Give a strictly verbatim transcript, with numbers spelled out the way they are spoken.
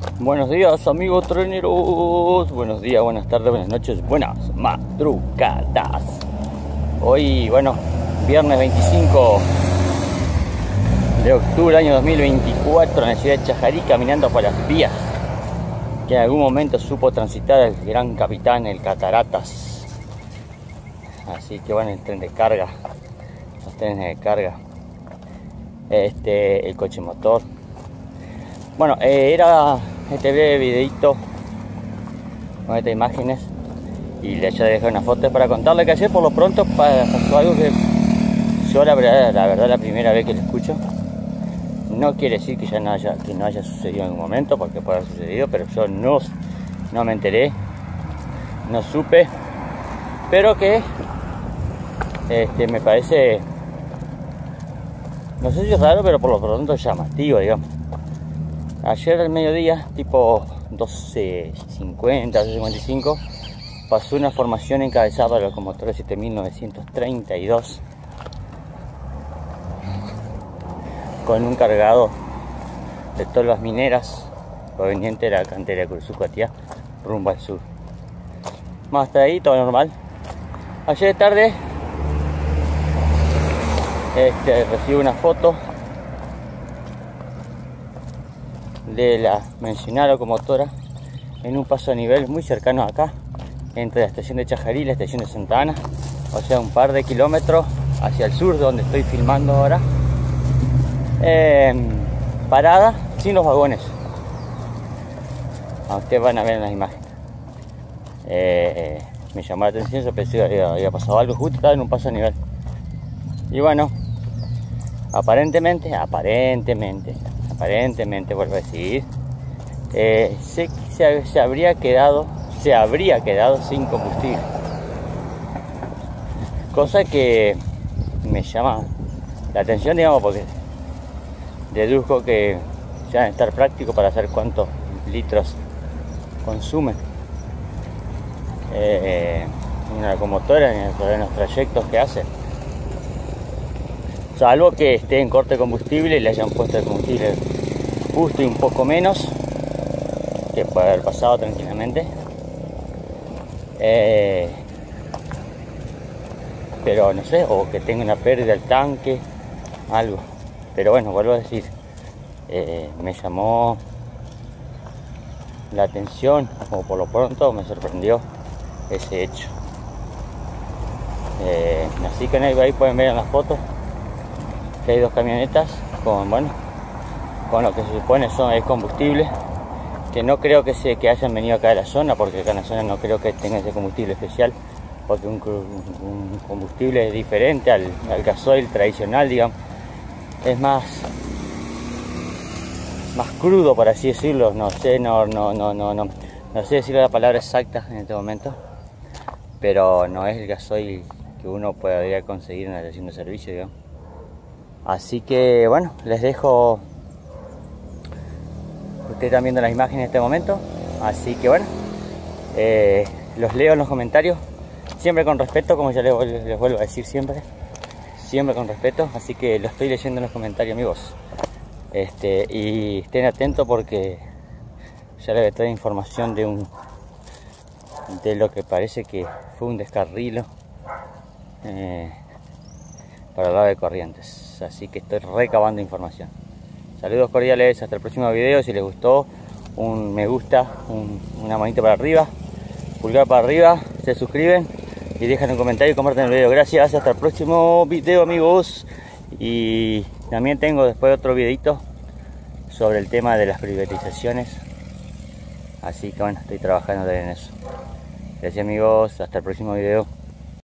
Buenos días, amigos treneros. Buenos días, buenas tardes, buenas noches, buenas madrugadas. Hoy, bueno, viernes veinticinco de octubre año dos mil veinticuatro, en la ciudad de Chajarí, caminando por las vías que en algún momento supo transitar el gran capitán, el Cataratas. Así que bueno, el tren de carga, los trenes de carga, este, el coche motor. Bueno, eh, era este breve videito con estas imágenes, y le ya dejé una foto para contarle que ayer por lo pronto pasó algo que yo la verdad, la verdad la primera vez que lo escucho. No quiere decir que ya no haya, que no haya sucedido en algún momento, porque puede haber sucedido, pero yo no, no me enteré, no supe, pero que este, me parece, no sé si es raro, pero por lo pronto llamativo, digamos. Ayer al mediodía, tipo doce cincuenta, doce cincuenta y cinco, pasó una formación encabezada por el locomotor siete mil novecientos treinta y dos con un cargado de tolvas mineras proveniente de la cantera de Cursucoatía rumbo al sur. Más hasta ahí todo normal. Ayer de tarde este, recibí una foto de la mencionada locomotora en un paso a nivel muy cercano acá, entre la estación de Chajarí y la estación de Santa Ana, o sea un par de kilómetros hacia el sur, donde estoy filmando ahora, eh, parada sin los vagones. A ustedes van a ver en las imágenes. eh, me llamó la atención, yo pensé que había, había pasado algo, justo estaba en un paso a nivel. Y bueno, aparentemente, aparentemente aparentemente, vuelvo a decir, eh, se, se, se habría quedado, se habría quedado sin combustible, cosa que me llama la atención, digamos, porque deduzco que ya debe estar práctico para saber cuántos litros consume eh, una locomotora en, el, en los trayectos que hace. Salvo que esté en corte de combustible y le hayan puesto el combustible justo y un poco menos, que puede haber pasado tranquilamente. Eh, pero no sé, o que tenga una pérdida del tanque, algo. Pero bueno, vuelvo a decir, eh, me llamó la atención, o por lo pronto me sorprendió ese hecho. Eh, así que ahí pueden ver en las fotos que hay dos camionetas con, bueno, con lo que se supone son es combustible, que no creo que se que hayan venido acá de la zona, porque acá en la zona no creo que tenga ese combustible especial, porque un, un combustible es diferente al, al gasoil tradicional, digamos, es más más crudo, por así decirlo. No sé, no, no, no, no, no, no sé decir la palabra exacta en este momento, pero no es el gasoil que uno podría conseguir en la estación de servicio, digamos. Así que bueno, les dejo, ustedes están viendo las imágenes en este momento, así que bueno, eh, los leo en los comentarios, siempre con respeto, como ya les, les vuelvo a decir siempre, siempre con respeto, así que lo estoy leyendo en los comentarios, amigos, este, y estén atentos porque ya les traigo información de un, de lo que parece que fue un descarrilo eh, para el lado de Corrientes, así que estoy recabando información. Saludos cordiales, hasta el próximo video. Si les gustó, un me gusta, un, una manita para arriba, pulgar para arriba, se suscriben y dejan un comentario y comparten el video. Gracias, hasta el próximo video, amigos. Y también tengo después otro videito sobre el tema de las privatizaciones, así que bueno, estoy trabajando en eso. Gracias, amigos, hasta el próximo video.